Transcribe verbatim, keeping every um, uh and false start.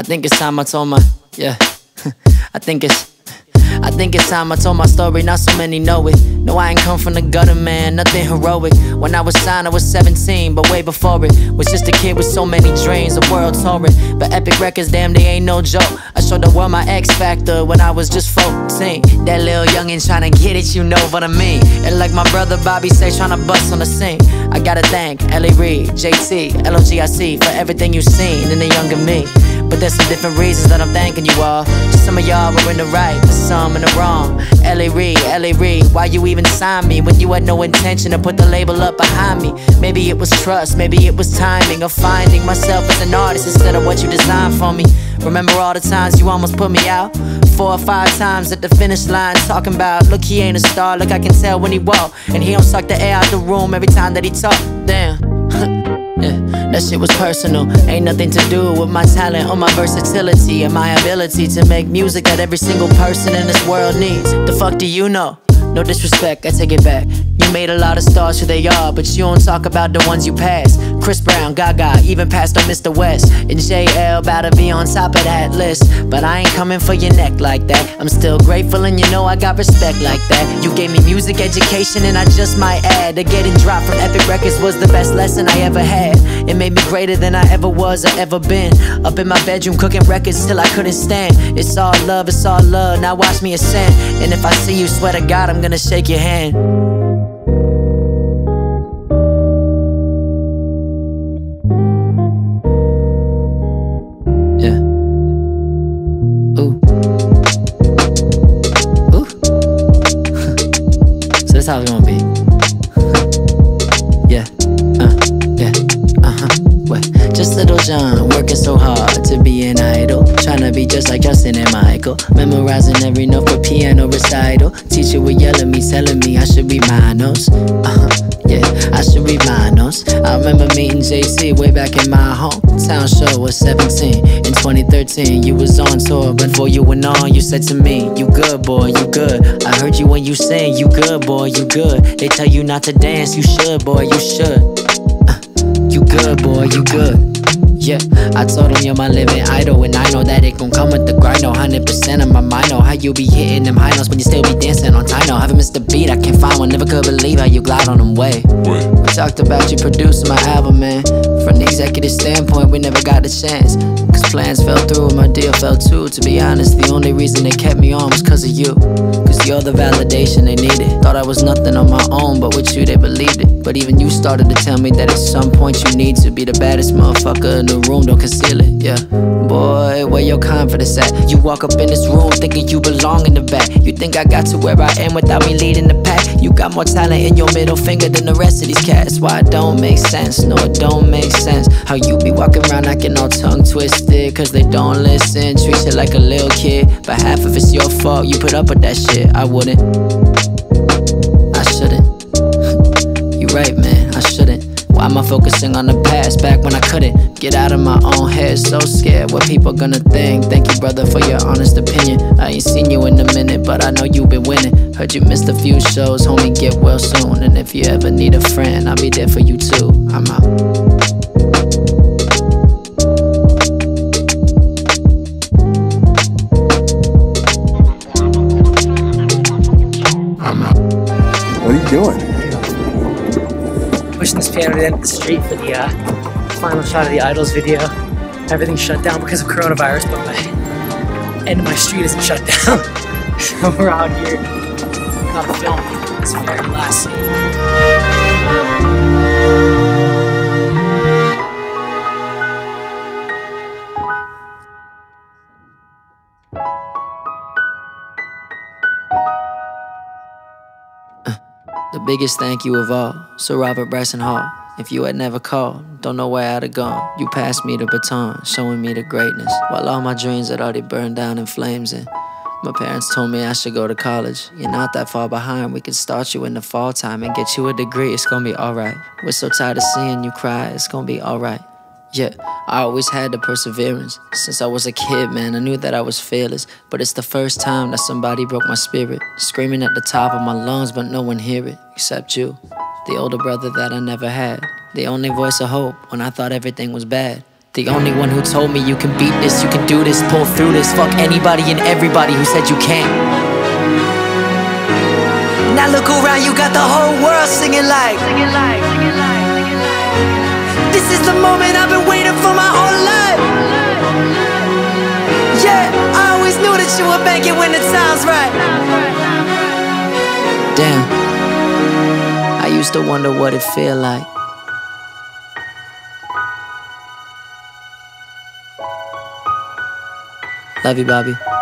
I think it's time I told my, yeah. I think it's I think it's time I told my story, not so many know it. No, I ain't come from the gutter, man, nothing heroic. When I was signed, I was seventeen, but way before it was just a kid with so many dreams, the world touring. But Epic Records, damn, they ain't no joke. I showed the world my X Factor when I was just fourteen. That little youngin' tryna get it, you know what I mean. And like my brother Bobby say, tryna bust on the scene. I gotta thank L A Reid, J T, L O G I C for everything you seen in the younger me. But there's some different reasons that I'm thanking you all. Some of y'all were in the right, some in the wrong. L A Reid, L A Reid, why you even sign me when you had no intention to put the label up behind me? Maybe it was trust, maybe it was timing, or finding myself as an artist instead of what you designed for me. Remember all the times you almost put me out? Four or five times at the finish line, talking about, look, he ain't a star, look, I can tell when he walk. And he don't suck the air out the room every time that he talk. Damn. Yeah, that shit was personal. Ain't nothing to do with my talent or my versatility and my ability to make music that every single person in this world needs. The fuck do you know? No disrespect, I take it back. You made a lot of stars who they are, but you don't talk about the ones you passed. Chris Brown, Gaga, even Pastor Mister West, and J L bout to be on top of that list. But I ain't coming for your neck like that. I'm still grateful and you know I got respect like that. You gave me music education and I just might add that getting dropped from Epic Records was the best lesson I ever had. It made me greater than I ever was or ever been. Up in my bedroom cooking records till I couldn't stand. It's all love, it's all love, now watch me ascend. And if I see you, swear to God I'm gonna shake your hand. Yeah. Ooh. Ooh. So that's how it's gonna be. Yeah. Uh. Yeah. Uh-huh. What? Just little John, working so hard to be an idol, tryna be just like Justin and Michael, memorizing every note for piano recital. Teacher would yell at me, telling me I should read my notes. Uh-huh. Yeah, I should read my notes. I remember meeting J C way back in my hometown show. Was seventeen in twenty thirteen. You was on tour, but before you went on, you said to me, "You good, boy, you good." I heard you when you sing, "You good, boy, you good." They tell you not to dance, you should, boy, you should. Uh, you good, boy, you good. Yeah, I told him you're my living idol, and I know that it gon' come with the grind. No, one hundred percent of my mind know how you be hitting them high notes when you still be dancing on time. No, haven't missed a beat, I can't find one. Never could believe how you glide on them way. We talked about you producing my album, man. From the executive standpoint, we never got the chance, cause plans fell through and my deal fell too. To be honest, the only reason they kept me on was cause of you. Cause you're the validation they needed. Thought I was nothing on my own, but with you they believed it. But even you started to tell me that at some point you need to be the baddest motherfucker in the room, don't conceal it, yeah. Boy, where your confidence at? You walk up in this room thinking you belong in the back. You think I got to where I am without me leading the pack? You got more talent in your middle finger than the rest of these cats. Why it don't make sense, no it don't make sense. How you be walking around acting all tongue twisted, cause they don't listen, treat you like a little kid. But half of it's your fault, you put up with that shit. I wouldn't, I shouldn't. You right, man, I shouldn't. Why am I focusing on the past, back when I couldn't get out of my own head? So scared what people gonna think. Thank you, brother, for your honest opinion. I ain't seen you in a minute, but I know you been winning. Heard you missed a few shows, homie, get well soon. And if you ever need a friend, I'll be there for you too. I'm out. What are you doing? Pushing this piano to the end of the street for the uh, final shot of the Idols video. Everything's shut down because of coronavirus, but my end of my street isn't shut down. So we're out here, gotta film this very last scene. The biggest thank you of all, Sir Robert Bryson Hall. If you had never called, don't know where I'd have gone. You passed me the baton, showing me the greatness, while all my dreams had already burned down in flames. And my parents told me I should go to college. You're not that far behind, we can start you in the fall time and get you a degree, it's gonna be alright. We're so tired of seeing you cry, it's gonna be alright. Yeah, I always had the perseverance. Since I was a kid, man, I knew that I was fearless. But it's the first time that somebody broke my spirit, screaming at the top of my lungs, but no one hear it, except you, the older brother that I never had. The only voice of hope when I thought everything was bad. The only one who told me you can beat this, you can do this, pull through this. Fuck anybody and everybody who said you can't. Now look around, you got the whole world singing like, singing like, singing like, singing like. This is the moment I've been waiting for my whole life. Yeah, I always knew that you would make it when the time's right. Damn, I used to wonder what it feel like. Love you, Bobby.